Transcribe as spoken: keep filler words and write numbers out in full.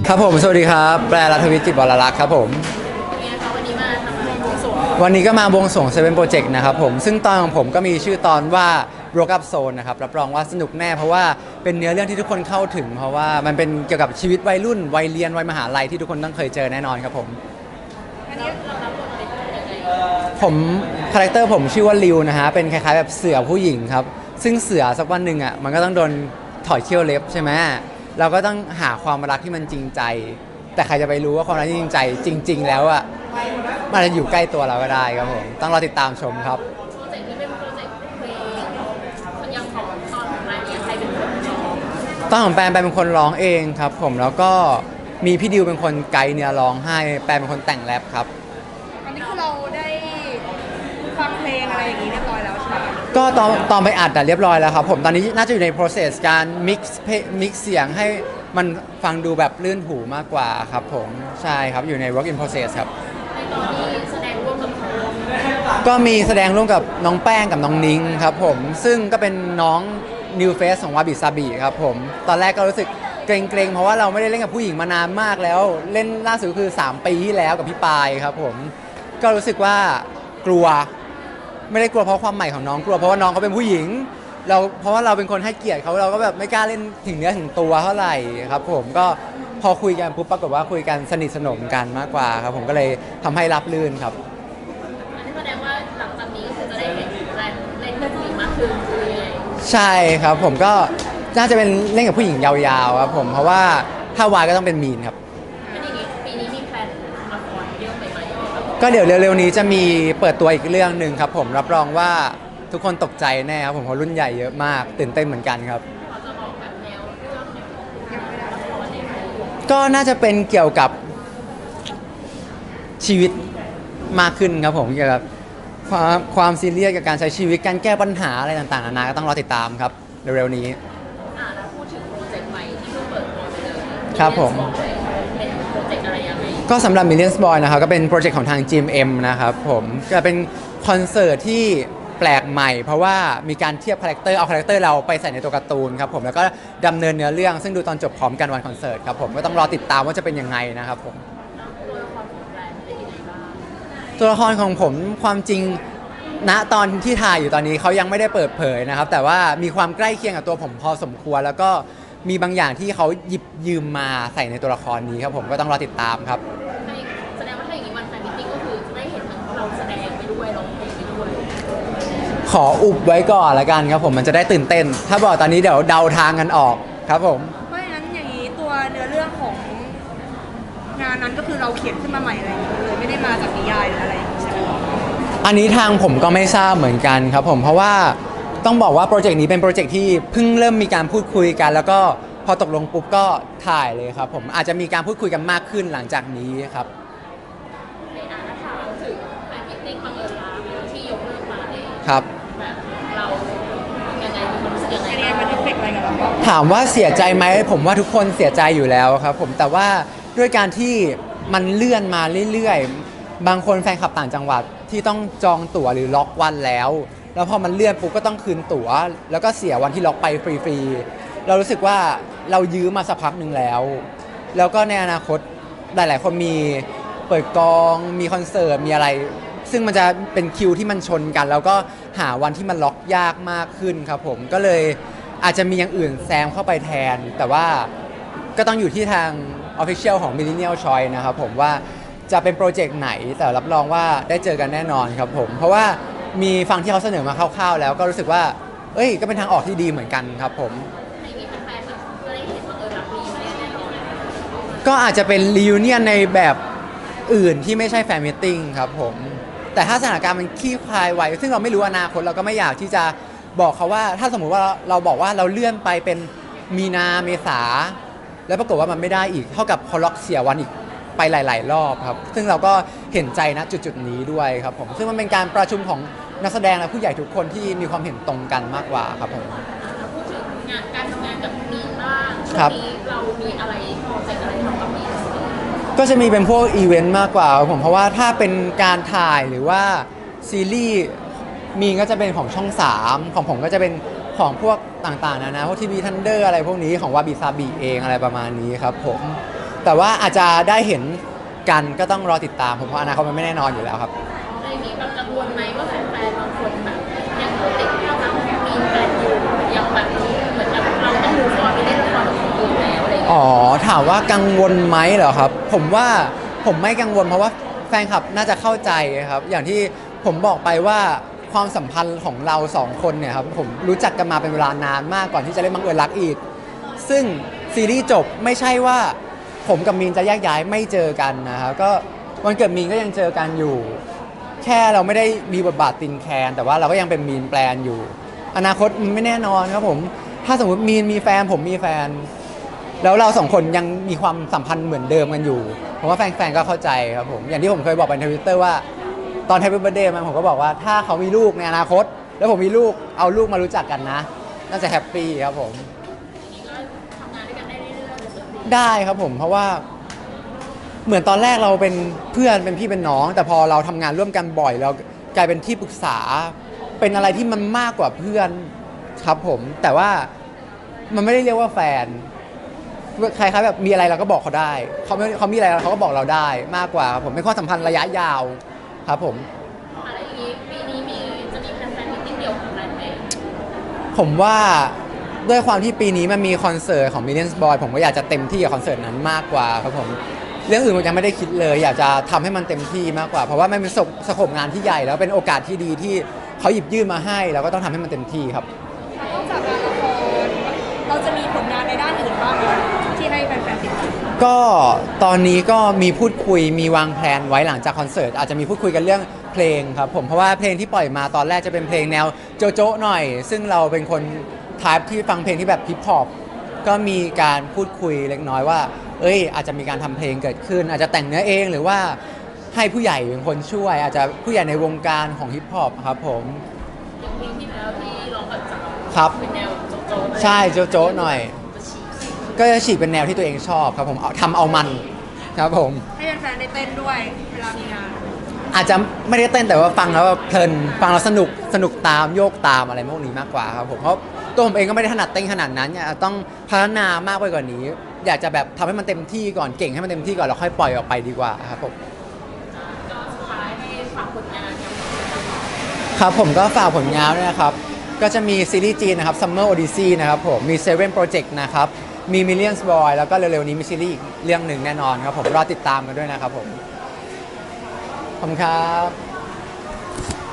ครับผมสวัสดีครับแปลรัฐวิจิตรวรลักษณ์ครับผมเป็นไงคะวันนี้มาทำอะไรบวงสรวงวันนี้ก็มาบวงสรวงเซเว่นโปรเจกต์นะครับผมซึ่งตอนของผมก็มีชื่อตอนว่า Broke Up Zone นะครับรับรองว่าสนุกแน่เพราะว่าเป็นเนื้อเรื่องที่ทุกคนเข้าถึงเพราะว่ามันเป็นเกี่ยวกับชีวิตวัยรุ่นวัยเรียนวัยมหาลัยที่ทุกคนต้องเคยเจอแน่นอนครับผมอันนี้เรารับบทเป็นยังไงผมคาแรคเตอร์ผมชื่อว่าริวนะฮะเป็นคล้ายๆแบบเสือผู้หญิงครับซึ่งเสือสักวันหนึ่งอ่ะมันก็ต้องโดนถอดเขี้ยวเล็บใช่ไหมเราก็ต้องหาความรักที่มันจริงใจแต่ใครจะไปรู้ว่าความรักที่จริงใจจริงๆแล้วอ่ะมันจะอยู่ใกล้ตัวเราก็ได้ครับผมต้องรอติดตามชมครับโปรเจกต์นี้เป็นโปรเจกต์เพลงยังของตอนของรายละเอียดใครเป็นคนร้องตอนของแปนแปนเป็นคนร้องเองครับผมแล้วก็มีพี่ดิวเป็นคนไกด์เนื้อร้องให้แปนเป็นคนแต่งแรปครับตอนนี้คือเราได้ฟังเพลงอะไรอย่างนี้เรียบร้อยแล้วใช่ไหมก็ตอนตอนไปอัดแต่เรียบร้อยแล้วครับผมตอนนี้น่าจะอยู่ใน process การ mix mix เสียงให้มันฟังดูแบบลื่นหูมากกว่าครับผมใช่ครับอยู่ใน work in process ครับในตอนนี้แสดงร่วมกับเขาก็มีแสดงร่วมกับน้องแป้งกับน้องนิ้งครับผมซึ่งก็เป็นน้อง new face ของวาบิซาบิครับผมตอนแรกก็รู้สึกเกรงๆเพราะว่าเราไม่ได้เล่นกับผู้หญิงมานานมากแล้วเล่นล่าสุดคือสามปีที่แล้วกับพี่ปายครับผมก็รู้สึกว่ากลัวไม่ได้กลัวเพราะความใหม่ของน้องกลัวเพราะว่าน้องเขาเป็นผู้หญิงเราเพราะว่าเราเป็นคนให้เกียรติเขาเราก็แบบไม่กล้าเล่นถึงเนื้อถึงตัวเท่าไหร่ครับผมก็พอคุยกันปุ๊บปรากฏว่าคุยกันสนิทสนมกันมากกว่าครับผมก็เลยทำให้รับลื่นครับอันนี้แสดงว่าหลังจากนี้ก็คือจะได้เห็นการเล่นกับผู้หญิงมากขึ้นคือยังไงใช่ครับผมก็น่าจะเป็นเล่นกับผู้หญิงยาวๆครับผมเพราะว่าถ้าวายก็ต้องเป็นมีนครับอันนี้ปีนี้มีแพลนละครเรื่องใหม่ๆไหมก็เดี๋ยวเร็วๆนี้จะมีเปิดตัวอีกเรื่องหนึ่งครับผมรับรองว่าทุกคนตกใจแน่ครับผมเพราะรุ่นใหญ่เยอะมากตื่นเต้นเหมือนกันครับเราจะบอกแบบแนวเรื่องเนี่ยละครเนี่ยก็น่าจะเป็นเกี่ยวกับชีวิตมากขึ้นครับผมเกี่ยวกับความความซีเรียสกับการใช้ชีวิตการแก้ปัญหาอะไรต่างๆนานาก็ต้องรอติดตามครับเร็วๆนี้อ่าแล้วพูดถึงโปรเจกต์ใหม่ที่เพิ่งเปิดตัวไปเลยครับผมเป็นโปรเจกต์อะไรยังไงก็สำหรับ Millions Boy นะครับก็เป็นโปรเจกต์ของทาง จี เอ็ม เอ็ม นะครับผมจะเป็นคอนเสิร์ตที่แปลกใหม่เพราะว่ามีการเทียบคาแรคเตอร์เอาคาแรคเตอร์เราไปใส่ในตัวการ์ตูนครับผมแล้วก็ดำเนินเนื้อเรื่องซึ่งดูตอนจบพร้อมกันวันคอนเสิร์ตครับผมก็ต้องรอติดตามว่าจะเป็นยังไงนะครับผมตัวละครของแบรนด์เป็นยังไงบ้างตัวละครของผมความจริงณตอนที่ถ่ายอยู่ตอนนี้เขายังไม่ได้เปิดเผยนะครับแต่ว่ามีความใกล้เคียงกับตัวผมพอสมควรแล้วก็มีบางอย่างที่เขาหยิบยืมมาใส่ในตัวละครนี้ครับผมก็ต้องรอติดตามครับแสดงว่าถ้าอย่างนี้วันแฟนมิตติ้งก็คือจะได้เห็นทั้งเราแสดงไปด้วยร้องเพลงไปด้วยขออุบไว้ก่อนละกันครับผมมันจะได้ตื่นเต้นถ้าบอกตอนนี้เดี๋ยวเดาทางกันออกครับผมไม่งั้นอย่างนี้ตัวเนื้อเรื่องของงานนั้นก็คือเราเขียนขึ้นมาใหม่อะไรอย่างเงี้ยเลยไม่ได้มาจากนิยายหรืออะไรอย่างเงี้ยใช่ไหมอันนี้ทางผมก็ไม่ทราบเหมือนกันครับผมเพราะว่าต้องบอกว่าโปรเจกต์นี้เป็นโปรเจกต์ที่เพิ่งเริ่มมีการพูดคุยกันแล้วก็พอตกลงปุ๊บก็ถ่ายเลยครับผมอาจจะมีการพูดคุยกันมากขึ้นหลังจากนี้ครับในอ่านถามถึงแฟนมิตติ้งบังเอิญรักที่ยกเลิกมาเองครับแบบเรายังไงมีความรู้สึกยังไงยังไงมันเอฟเฟกต์อะไรกับเราถามว่าเสียใจไหมผมว่าทุกคนเสียใจอยู่แล้วครับผมแต่ว่าด้วยการที่มันเลื่อนมาเรื่อยๆบางคนแฟนคลับต่างจังหวัดที่ต้องจองตั๋วหรือล็อกวันแล้วแล้วพอมันเลื่อนปุ๊บก็ต้องคืนตั๋วแล้วก็เสียวันที่ล็อกไปฟรีๆเรารู้สึกว่าเรายื้อมาสักพักหนึ่งแล้วแล้วก็ในอนาคตหลายๆคนมีเปิดกองมีคอนเสิร์ตมีอะไรซึ่งมันจะเป็นคิวที่มันชนกันแล้วก็หาวันที่มันล็อกยากมากขึ้นครับผมก็เลยอาจจะมีอย่างอื่นแซมเข้าไปแทนแต่ว่าก็ต้องอยู่ที่ทาง Official ของ Millennial Choice นะครับผมว่าจะเป็นโปรเจกต์ไหนแต่รับรองว่าได้เจอกันแน่นอนครับผมเพราะว่ามีฟังที่เขาเสนอมาคร่าวๆแล้วก็รู้สึกว่าเอ้ยก็เป็นทางออกที่ดีเหมือนกันครับผมในนี้แฟนๆแบบก็ได้เห็นบังเอิญรักมีมาแน่นอนก็อาจจะเป็นรีวิเนียนในแบบอื่นที่ไม่ใช่แฟนมิทติ้งครับผมแต่ถ้าสถานการณ์มันคลี่คลายไวซึ่งเราไม่รู้อนาคตเราก็ไม่อยากที่จะบอกเขาว่าถ้าสมมุติว่าเราบอกว่าเราเลื่อนไปเป็นมีนาเมษาแล้วปรากฏว่ามันไม่ได้อีกเท่ากับเขาล็อกเสียวันอีกไปหลายๆรอบครับซึ่งเราก็เห็นใจณจุดๆนี้ด้วยครับผมซึ่งมันเป็นการประชุมของนักแสดงและผู้ใหญ่ทุกคนที่มีความเห็นตรงกันมากกว่าครับผมพูดถึงงานการทำงานกับมีนบ้างช่วงนี้เรามีอะไรโปรเจกต์อะไรทำกับมีนก็จะมีเป็นพวกอีเวนต์มากกว่าผมเพราะว่าถ้าเป็นการถ่ายหรือว่าซีรีส์มีก็จะเป็นของช่องสามของผมก็จะเป็นของพวกต่างๆนะนะพวกทีวีทันเดอร์อะไรพวกนี้ของวาบิซาบิเองอะไรประมาณนี้ครับผมแต่ว่าอาจจะได้เห็นกันก็ต้องรอติดตามผมเพราะอนาคตมันไม่แน่นอนอยู่แล้วครับในมีแบบกังวลไหมว่าแฟนๆบางคนแบบยังติดภาพลักษณ์ของมีนแฟนอยู่ยังแบบเหมือนแบบเราต้องมูฟออนไปเล่นละครกับคนอื่นแล้วอะไรอย่างเงี้ยอ๋อถามว่ากังวลไหมเหรอครับ ผมว่าผมไม่กังวลเพราะว่าแฟนคลับน่าจะเข้าใจครับ อย่างที่ผมบอกไปว่าความสัมพันธ์ของเราสองคนเนี่ยครับผมรู้จักกันมาเป็นเวลานานมากก่อนที่จะเล่นบังเอิญรักอีก ซึ่งซีรีส์จบไม่ใช่ว่าผมกับมีนจะแยกย้ายไม่เจอกันนะครับก็วันเกิดมีนก็ยังเจอกันอยู่ แค่เราไม่ได้มีบทบาทตินแคนแต่ว่าเราก็ยังเป็นมีนแปลนอยู่ อนาคตมันไม่แน่นอนครับผมถ้าสมมติมีนมีแฟนผมมีแฟน แล้วเราสองคนยังมีความสัมพันธ์เหมือนเดิมกันอยู่ผมว่าแฟนๆก็เข้าใจครับผมอย่างที่ผมเคยบอกไปในทวิตเตอร์ว่าตอน Happy Birthday มันผมก็บอกว่าถ้าเขามีลูกในอนาคต แล้วผมมีลูกเอาลูกมารู้จักกันนะน่าจะแฮปปี้ครับผมทีนี้ก็ทำงานด้วยกันได้เรื่อยๆปกติได้ครับผมเพราะว่าเหมือนตอนแรกเราเป็นเพื่อนเป็นพี่เป็นน้อง แต่พอเราทำงานร่วมกันบ่อยเรากลายเป็นที่ปรึกษาเป็นอะไรที่มันมากกว่าเพื่อนครับผมแต่ว่ามันไม่ได้เรียกว่าแฟนใครๆแบบมีอะไรเราก็บอกเขาได้เขาไม่เขามีอะไรเขาก็บอกเราได้มากกว่าครับผมเป็นความสัมพันธ์ระยะยาวครับผมอะไรอย่างนี้ปีนี้มีจะมีแฟนๆมิตติ้งเดี่ยวของอะไรไหมผมว่าด้วยความที่ปีนี้มันมีคอนเสิร์ตของ Millions Boy ผมก็อยากจะเต็มที่กับคอนเสิร์ตนั้นมากกว่าครับผมเรื่องอื่นผมยังไม่ได้คิดเลย อยากจะทำให้มันเต็มที่มากกว่า เพราะว่ามันเป็นสกสโคปงานที่ใหญ่แล้วเป็นโอกาสที่ดีที่เขาหยิบยื่นมาให้เราก็ต้องทำให้มันเต็มที่ครับนอกจากงานละครเราจะมีผลงานในด้านอื่นบ้างไหมที่ให้แฟนๆติดตามก็ตอนนี้ก็มีพูดคุยมีวางแผนไว้หลังจากคอนเสิร์ตอาจจะมีพูดคุยกันเรื่องเพลงครับผมเพราะว่าเพลงที่ปล่อยมาตอนแรกจะเป็นเพลงแนวโจโจ้หน่อย ซึ่งเราเป็นคนทายที่ฟังเพลงที่แบบฮิปฮอปก็มีการพูดคุยเล็กน้อยว่า เอ้ยอาจจะมีการทำเพลงเกิดขึ้น อาจจะแต่งเนื้อเองหรือว่าให้ผู้ใหญ่เป็นคนช่วย อาจจะผู้ใหญ่ในวงการของฮิปฮอปครับผมอย่างเพลงที่แล้วที่ร้องแบบจับครับเป็นแนวโจ๊กๆใช่โจโจ้หน่อยจะฉีกฉีกก็จะฉีกเป็นแนวที่ตัวเองชอบครับผมเอาทำเอามันครับผมให้แฟนๆได้เต้นด้วยเวลามีงานอาจจะไม่ได้เต้นแต่ว่าฟังแล้วเพลินฟังแล้วสนุกสนุกตามโยกตามอะไรพวกนี้มากกว่าครับผมเพราะตัวผมเองก็ไม่ได้ถนัดเต้นขนาดนั้นเนี่ยต้องพัฒนามากไปกว่านี้ อยากจะแบบทำให้มันเต็มที่ก่อนเก่งให้มันเต็มที่ก่อนแล้วค่อยปล่อยออกไปดีกว่าครับผมก็สุดท้ายให้ฝากผลงานกันครับผมก็ฝากผลงานด้วยนะครับก็จะมีซีรีส์จีนนะครับ Summer Odyssey นะครับผมมี Seven Project นะครับมี Millions Boy แล้วก็เร็วๆนี้มีซีรีส์อีกเรื่องหนึ่งแน่นอนครับผมรอติดตามกันด้วยนะครับผมขอบคุณครับ